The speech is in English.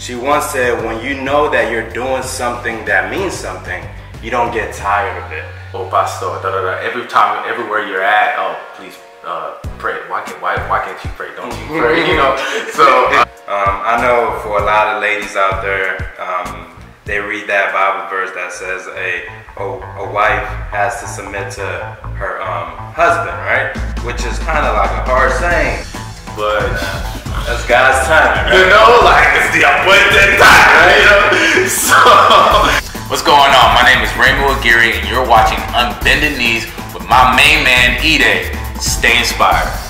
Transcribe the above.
She once said, when you know that you're doing something that means something, you don't get tired of it. Oh, pastor, da da da. Every time, everywhere you're at, oh, please pray. Why can't you pray? Don't you pray? You know. So I know for a lot of ladies out there, they read that Bible verse that says a wife has to submit to her husband, right? Which is kind of like a hard saying, but that's God's time, right? You know, like it's the appointed time, right? You know? So what's going on? My name is Raymond Aguirre, and you're watching Unbended Knees with my main man, Ide. Stay inspired.